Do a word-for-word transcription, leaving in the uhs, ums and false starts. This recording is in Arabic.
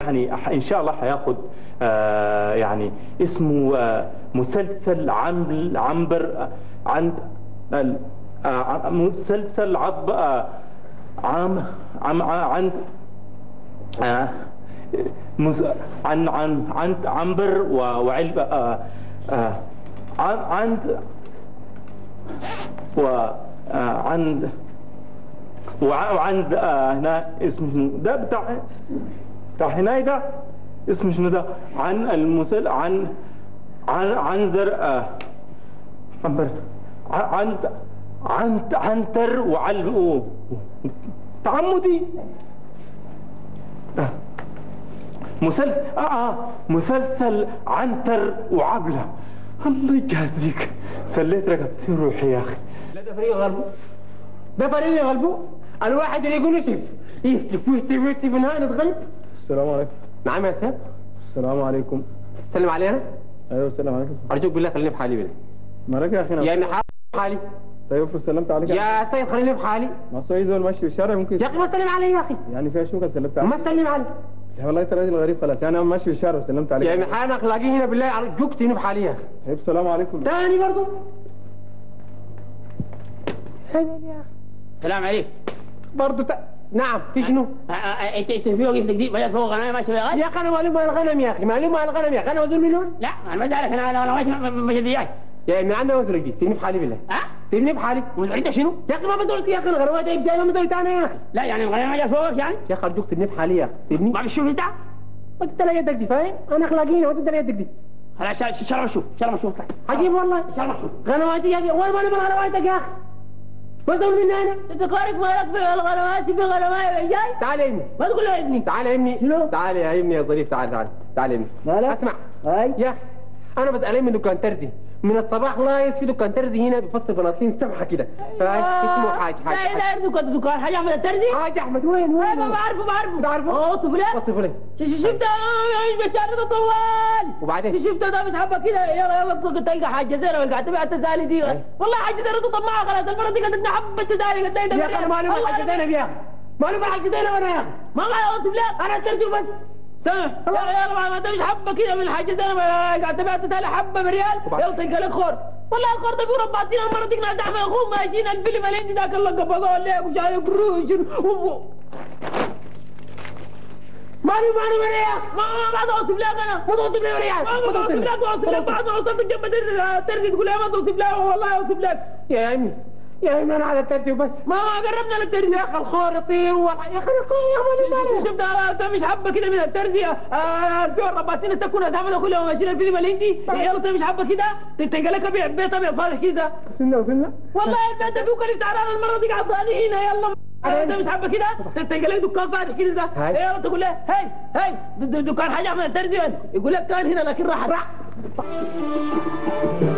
يعني ان شاء الله هياخد آه يعني اسمه آه مسلسل عم عنبر عند آه مسلسل عض آه عام عم عند آه عن عن عند عنبر وعلبة آه آه عند وعند وعند هنا اسمه ده بتاع بتاع هنا ده اسمه شنو ده عن المسل عن عن عنزر آه عنبر عن عن عنتر وعلم تعمدي آه. مسلسل آه, اه مسلسل عنتر وعبله. الله يجازيك سليت رقبتي روحي يا اخي. لا ده فريق غلبه، ده فريق غلبه. الواحد اللي يقول يشف يهتف ويهتف ويهتف في النهايه نتغلب. السلام عليكم. نعم يا سيد. السلام عليكم. تسلم علينا؟ ايوه السلام عليكم. ارجوك بالله خليني في حالي بالله. مالك يا اخي؟ يا ابني حالي. طيب افرض سلمت عليك يا سيد خليني في حالي. ما اصل زول ماشي في الشارع ممكن يا اخي ما تسلم علي يا اخي. يعني فيها شو كان سلمت عليك؟ ما تسلم علي. يا والله انت راجل غريب خلاص، يعني انا ماشي في الشارع وسلمت عليك. يا ابني حالنا اخلاقي هنا بالله ارجوك تسلم في حالي يا اخي. طيب السلام عليكم. تاني برضه. هذا يا اخي. السلام عليكم. برضه ت... نعم في شنو؟ انت انت في وقفتك دي بدات فوق غنم ماشي بيها يا اخي انا مالي مال الغنم يا اخي، مالي مال الغنم يا اخي، انا مسؤول منهم؟ لا انا ما سالك، انا انا ماشي ماشي بياي. يا ابني عندنا مسؤولية دي، سيبني في حالي بالله. ها؟ سيبني في حالي. مسؤوليتك شنو؟ يا اخي ما مسؤوليتي يا اخي، الغنوات دي ما مسؤوليتي انا يا اخي. لا يعني الغنم ما جات فوقك يعني؟ يا اخي ارجوك سيبني في حالي يا اخي، سيبني. ما بتشوف انت؟ ما تدلع يدك دي فاهم؟ انا اخلاقي هنا وانت تدلع يدك دي. خلاص شرب شوف شرب شوف عجيب والله. شرب شوف غنواتي يا اخي، وين مالي من غنواتك يا اخي؟ مسؤول مني انا. انت قارك مالك في الغنوات في غنمايه جاي؟ تعال يا ابني. ما تقول له يا ابني. تعال يا ابني. شنو؟ تعال يا ابني يا ظريف، تعال تعال تعال يا ابني. مالك؟ اسمع. هاي يا اخي انا بسألين من دكان ترزي، من الصباح لايص في دكان ترزي هنا بيفصل بناطيل سمحه كده، اسمه حاج حاج لا لا دكان دكان حاج احمد الترزي؟ حاج احمد وين وين؟ ايوه بعرفه بعرفه. تعرفه؟ اه وصف لك؟ وصف لك. شفت بشار ده طوال. وبعدين؟ شفت ده مش حبه كده يلا يلا تلقى حاج زينه وقاعد تبع التسالي دي. والله حاج زينه ده طماعه خلاص، المره دي قد حبه التسالي قد يا اخي انا مالي مال حاج زينب يا اخي، مالي مال حاج زينب انا يا اخي. ما معي وصف لك. انا الترزي بس. سامع يلا يلا ما انت مش حبه كده من الحاج زينب قاعد تبع التسالي حبه بريال يلا تلقى لك خور. والله الخور ده بيقول رباطين المره دي ناس احمد اخوه ماشيين الفيلم الهندي ذاك الله قبقوا لك ومش عارف قروش ماني ماني ماني يا اخي. ما ما توصف لك انا. ما توصف لي ولا يا اخي. ما توصف لك توصف لك بعد ما وصلت جنب الترزي تقول لي ما توصف لك والله اوصف لك. يا عمي يا عمي انا على الترزي وبس. ما ما قربنا للترزي يا اخي الخور يطير يا اخي الخور يا مالي. شفت انت مش حبه كده من الترزي في الرباطين السكونه احمد اخوي لما ماشيين الفيلم الهندي يلا انت مش حبه كده تلقى لك بيت ابيض فارغ كده. سنه وسنه والله البيت ده فيه كلف سعران المره دي قاعد هنا يلا انت مش حابه كده تلقى لك دكان فاتح كده ده يلا تقول له هي هي دكان حاج احمد الترزي يقول لك كان هنا لكن راح راح